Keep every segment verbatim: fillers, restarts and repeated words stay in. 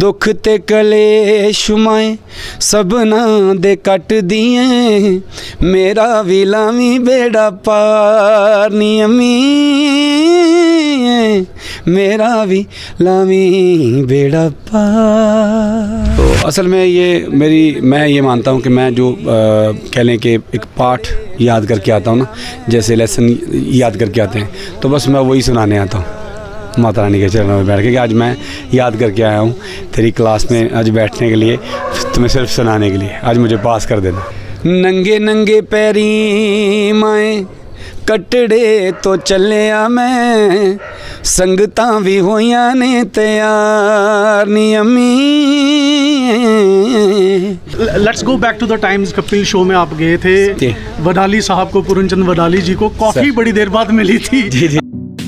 दुख ते कलेश मैं सबना दे कट दिए, मेरा भी लावी बेड़ा पार नी अम्मी, मेरा भी लावी बेड़ा पार। तो असल में ये मेरी मैं ये मानता हूँ कि मैं जो कह लें कि एक पाठ याद करके आता हूँ ना, जैसे लेसन याद करके आते हैं, तो बस मैं वही सुनाने आता हूँ माता रानी के चरणों में बैठ के कि आज मैं याद करके आया हूँ तेरी क्लास में आज बैठने के लिए, तुम्हें सिर्फ सुनाने के लिए, आज मुझे पास कर देना। नंगे नंगे पैरी माए कटड़े तो चलिया मैं, संगतां भी होइया ने तैयार नी अम्मी। Let's go back to the times. Kapil show में आप गए थे, वडाली साहब को, पूरन चंद वडाली जी को कॉफी बड़ी देर बाद मिली थी। जी जी।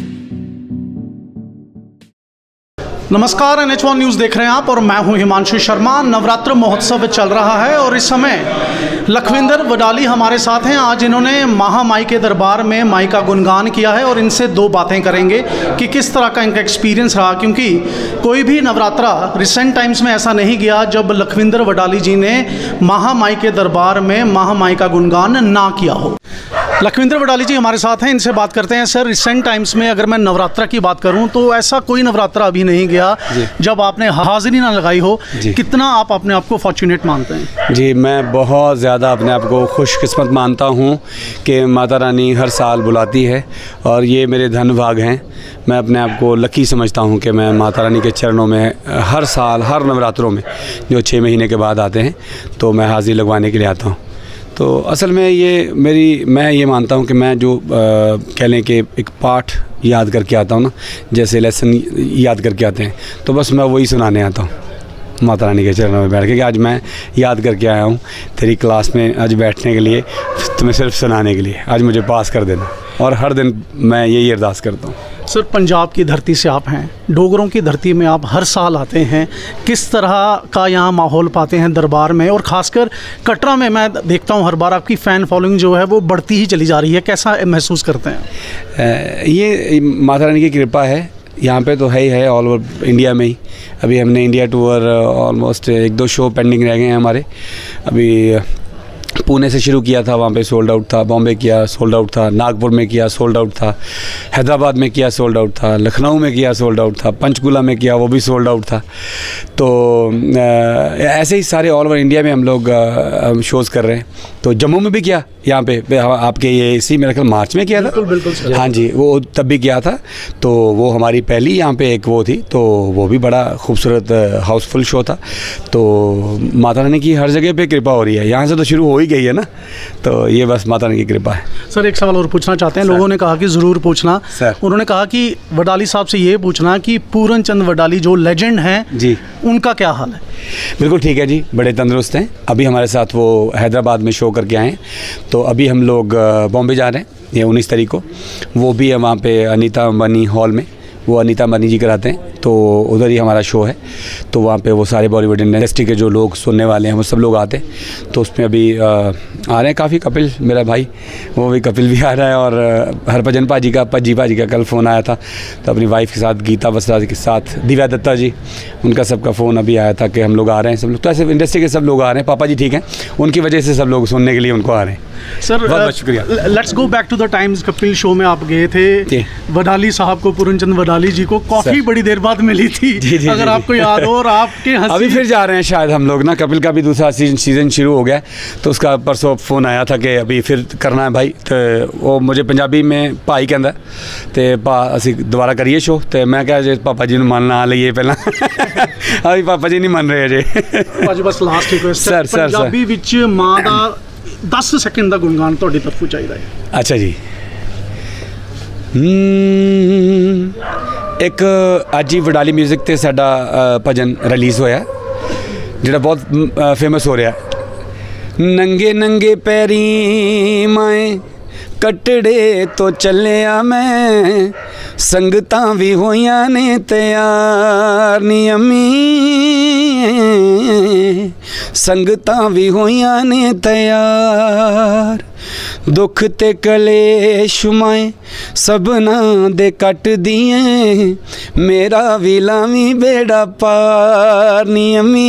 नमस्कार, एन एच वन न्यूज़ देख रहे हैं आप और मैं हूं हिमांशु शर्मा। नवरात्र महोत्सव चल रहा है और इस समय लखविंदर वडाली हमारे साथ हैं। आज इन्होंने महामाई के दरबार में माई का गुणगान किया है और इनसे दो बातें करेंगे कि किस तरह का इनका एक्सपीरियंस रहा, क्योंकि कोई भी नवरात्रा रिसेंट टाइम्स में ऐसा नहीं गया जब लखविंदर वडाली जी ने महामाई के दरबार में महामाई का गुणगान ना किया हो। लखविंदर वडाली जी हमारे साथ हैं, इनसे बात करते हैं। सर, रिसेंट टाइम्स में अगर मैं नवरात्रा की बात करूं तो ऐसा कोई नवरात्रा अभी नहीं गया जब आपने हाजिरी ना लगाई हो। कितना आप अपने आप को फॉर्चुनेट मानते हैं? जी, मैं बहुत ज़्यादा अपने आप को खुशकिस्मत मानता हूं कि माता रानी हर साल बुलाती है और ये मेरे धन भाग हैं। मैं अपने आप को लकी समझता हूं कि मैं माता रानी के चरणों में हर साल हर नवरात्रों में जो छः महीने के बाद आते हैं तो मैं हाजिरी लगवाने के लिए आता हूँ। तो असल में ये मेरी मैं ये मानता हूँ कि मैं जो कह लें कि एक पाठ याद करके आता हूँ ना, जैसे लेसन याद करके आते हैं, तो बस मैं वही सुनाने आता हूँ माता रानी के चरणों में बैठ के कि आज मैं याद करके आया हूँ तेरी क्लास में आज बैठने के लिए, तुम्हें सिर्फ सुनाने के लिए, आज मुझे पास कर देना। और हर दिन मैं यही अरदास करता हूँ। सर, पंजाब की धरती से आप हैं, डोगरों की धरती में आप हर साल आते हैं, किस तरह का यहाँ माहौल पाते हैं दरबार में? और ख़ासकर कटरा में मैं देखता हूँ हर बार आपकी फ़ैन फॉलोइंग जो है वो बढ़ती ही चली जा रही है, कैसा महसूस करते हैं? ये माता रानी की कृपा है, यहाँ पे तो है ही है, ऑल ओवर इंडिया में ही। अभी हमने इंडिया टूर ऑलमोस्ट एक दो शो पेंडिंग रह गए हैं हमारे। अभी पुणे से शुरू किया था, वहाँ पे सोल्ड आउट था, बॉम्बे किया सोल्ड आउट था, नागपुर में किया सोल्ड आउट था, हैदराबाद में किया सोल्ड आउट था, लखनऊ में किया सोल्ड आउट था, पंचकुला में किया वो भी सोल्ड आउट था। तो ऐसे ही सारे ऑल ओवर इंडिया में हम लोग शोज़ कर रहे हैं। तो जम्मू में भी किया, यहाँ पे आपके ये इसी मेरे ख्याल मार्च में किया था। बिल्कुल बिल्कुल। हाँ जी, वो तब भी किया था। तो वो हमारी पहली यहाँ पे एक वो थी, तो वो भी बड़ा खूबसूरत हाउसफुल शो था। तो माता रानी की हर जगह पे कृपा हो रही है, यहाँ से तो शुरू हो ही गई है ना, तो ये बस माता रानी की कृपा है। सर, एक सवाल और पूछना चाहते हैं, लोगों ने कहा कि ज़रूर पूछना। सर, उन्होंने कहा कि वडाली साहब से ये पूछना कि पूरन चंद वडाली जो लेजेंड हैं जी, उनका क्या हाल है? बिल्कुल ठीक है जी, बड़े तंदुरुस्त हैं। अभी हमारे साथ वो हैदराबाद में शो करके आए हैं, तो अभी हम लोग बॉम्बे जा रहे हैं ये उन्नीस तारीख को। वो भी है वहाँ पे अनीता अंबानी हॉल में, वो अनीता अंबानी जी कराते हैं, तो उधर ही हमारा शो है। तो वहाँ पे वो सारे बॉलीवुड इंडस्ट्री के जो लोग सुनने वाले हैं वो सब लोग आते हैं। तो उसमें अभी आ, आ रहे हैं काफ़ी, कपिल मेरा भाई वो भी, कपिल भी आ रहा है, और हरभजन पाजी का पज्जी पाजी का कल फ़ोन आया था, तो अपनी वाइफ के साथ गीता बसरा के साथ दिव्या दत्ता जी, उनका सबका फ़ोन अभी आया था कि हम लोग आ रहे हैं सब लोग। तो ऐसे इंडस्ट्री के सब लोग आ रहे हैं, पापा जी ठीक हैं, उनकी वजह से सब लोग सुनने के लिए उनको आ रहे हैं। सर, बहुत बहुत शुक्रिया। Let's go back to the times. Kapil show में आप गए थे, वडाली साहब को, पूरन चंद वडाली जी को कॉफ़ी बड़ी देर बाद मिली थी। जी, जी, अगर जी, आपको याद हो, और आपके अभी फिर जा रहे हैं शायद हम लोग ना, कपिल का भी दूसरा सीजन सीजन शुरू हो गया, तो उसका परसों फ़ोन आया था कि अभी फिर करना है भाई। तो वो मुझे पंजाबी में भाई कहता तो भा असी दोबारा करिए शो, तो मैं क्या जे पापा जी मान ला लीए पहला अभी पापा जी नहीं मन रहे अजे। बस लास्ट रिक्वेस्ट सर, पंजाबी विच मां दा दस सेकंड का गुणगान तुहाडी तरफों चाहिए। अच्छा जी। एक अज ही वडाली म्यूजिक ते साडा भजन रिलीज़ होया जिहड़ा बहुत फेमस हो रहा है। नंगे नंगे पैरी माए कटड़े तो चलिया मैं, संगतां भी होइया ने तैयार नी अम्मी, संगतां भी होइयां ने तैयार, दुख ते कलेश माए सबना दे कट दिए, मेरा भी लावी बेड़ा पार नी अम्मी,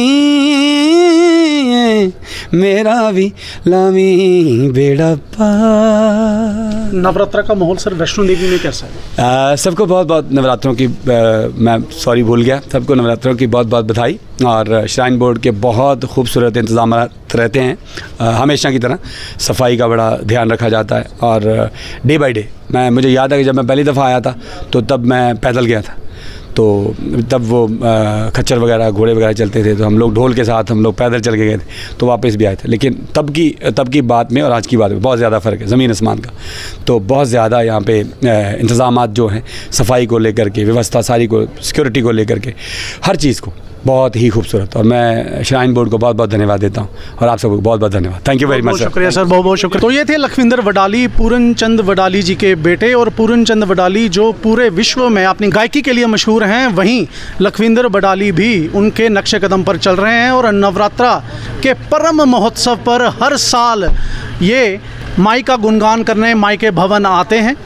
मेरा भी लावी बेड़ा पार। नवरात्र का माहौल सर वैष्णो देवी में कैसा है? आ, सबको बहुत बहुत नवरात्रों की आ, मैं सॉरी भूल गया, सबको नवरात्रों की बहुत बहुत बधाई। और श्राइन बोर्ड के बहुत खूबसूरत इंतजाम रहते हैं, आ, हमेशा की तरह सफाई का बड़ा ध्यान रखा जाता है। और डे बाय डे मैं मुझे याद है कि जब मैं पहली दफ़ा आया था तो तब मैं पैदल गया था, तो तब वो खच्चर वगैरह घोड़े वगैरह चलते थे, तो हम लोग ढोल के साथ हम लोग पैदल चल के गए थे, तो वापस भी आए थे। लेकिन तब की तब की बात में और आज की बात में बहुत ज़्यादा फ़र्क है, ज़मीन आसमान का। तो बहुत ज़्यादा यहाँ पे इंतज़ामात जो हैं सफाई को लेकर के, व्यवस्था सारी को, सिक्योरिटी को लेकर के, हर चीज़ को बहुत ही खूबसूरत। और मैं श्राइन बोर्ड को बहुत बहुत धन्यवाद देता हूँ और आप सबको बहुत बहुत धन्यवाद। Thank you very much sir. शुक्रिया सर, बहुत बहुत शुक्रिया। तो ये थे लखविंदर वडाली, पूरन चंद वडाली जी के बेटे। और पूरन चंद वडाली जो पूरे विश्व में अपनी गायकी के लिए मशहूर हैं, वहीं लखविंदर वडाली भी उनके नक्शे कदम पर चल रहे हैं। और नवरात्रा के परम महोत्सव पर हर साल ये माई का गुणगान करने माई के भवन आते हैं